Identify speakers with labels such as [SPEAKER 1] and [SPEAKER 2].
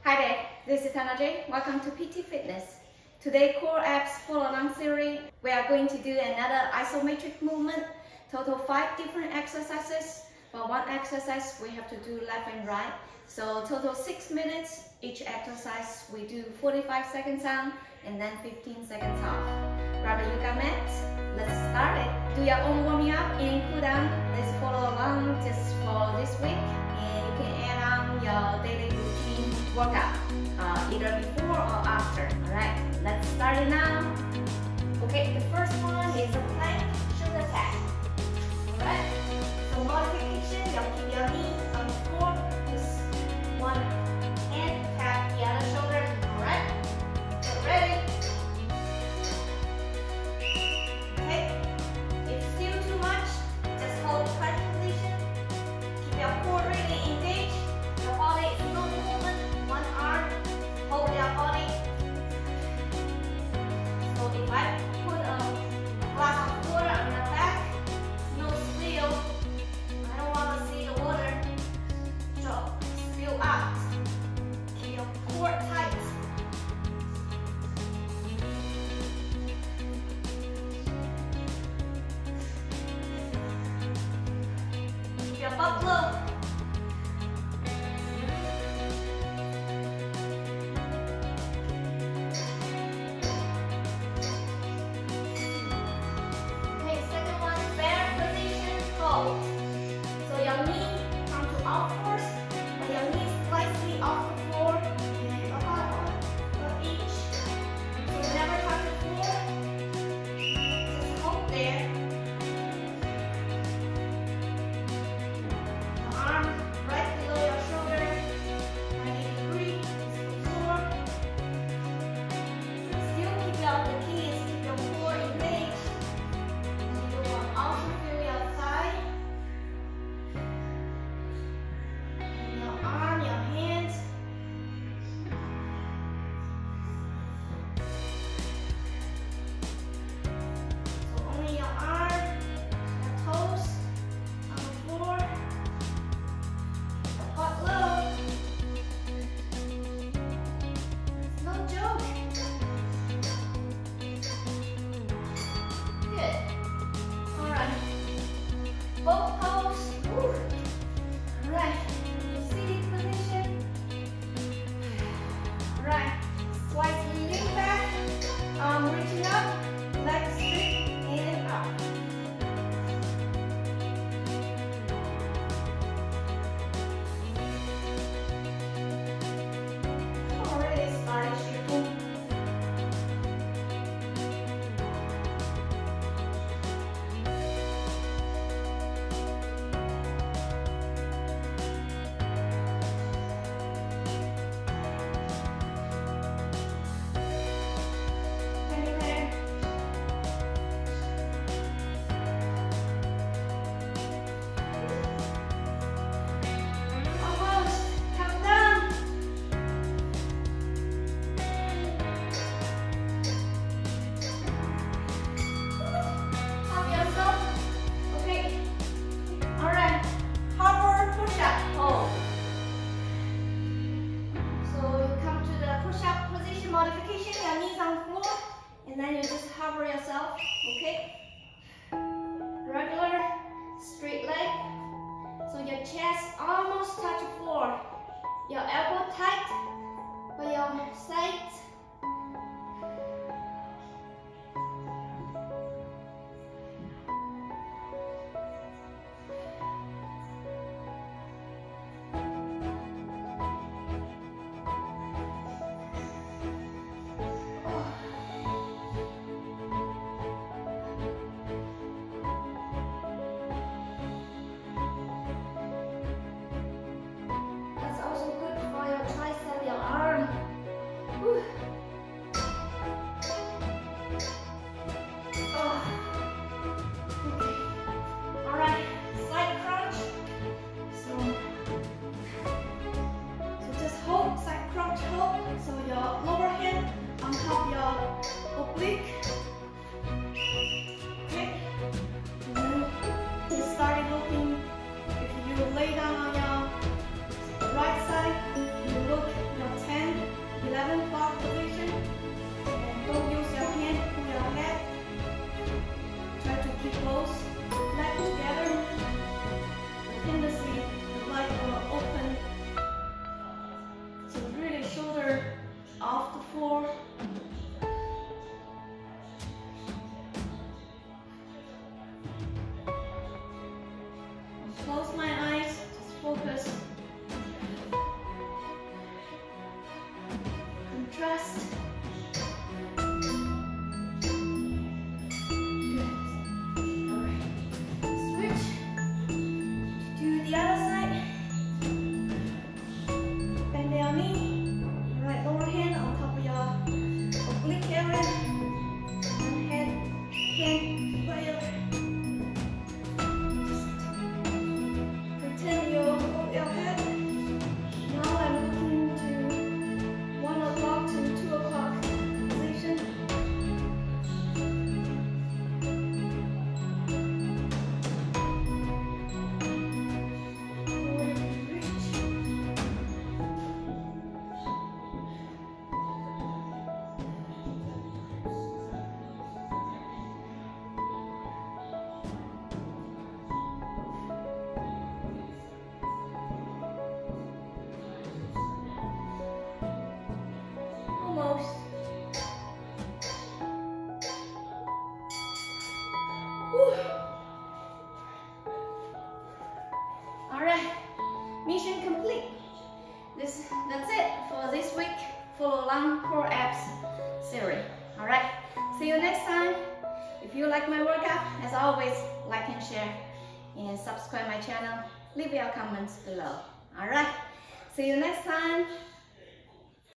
[SPEAKER 1] Hi there, this is Anajay. Welcome to PT Fitness. Today, core abs full along series. We are going to do another isometric movement. Total 5 different exercises. For one exercise, we have to do left and right. So total 6 minutes. Each exercise, we do 45 seconds on and then 15 seconds off. Grab a yoga mat. Let's start it. Do your own warming up and cool down. Let's follow along just for this week. And you can add on your daily routine workout, either before or after. Alright, let's start it now. Okay, the first one is a plank shoulder tap. Alright, so modification, you'll keep your knee on the floor, just one hand, tap the other shoulder. Alright, get ready. Okay, if still too much, just hold plank position. Keep your core really engaged. Your body is no movement. One arm, hold your body. So if I put a glass of water on your back, no spill. I don't want to see the water drop, spill out. Keep your core tight. Keep your butt low. So your knee come to out first, but your knee slightly off the floor and about each. So never touch the floor. Just hold there. Your arm right below your shoulder. 90 degrees to the floor. Still keep the key is keep your core engaged. You will also feel your thigh. Both pose. Alright, seated position. Alright, slightly lean back, arm reaching up, leg straight and up. Already started shifting. Modification, your knees on the floor, and then you just hover yourself, okay? Regular, straight leg, so your chest almost touch the floor. Your elbow tight, but your sides. That's also good for your tricep, your arm. Whew. 7 bar position. And don't use your hand to pull your head. Try to keep both legs together. The tendency the leg will open. So really shoulder off the floor. Close my eyes, just focus. Contrast. Good. Alright. Switch to the other side. Bend your knee. Right lower hand on top of your oblique area. And head can prayer. Pretend you hold your head. Now I'm looking to 1 o'clock to 2 o'clock position. Reach. Almost. Whew. Alright, mission complete. That's it for this week for lung core abs series. Alright, see you next time. If you like my workout, as always, like and share and subscribe my channel. Leave your comments below. Alright, see you next time.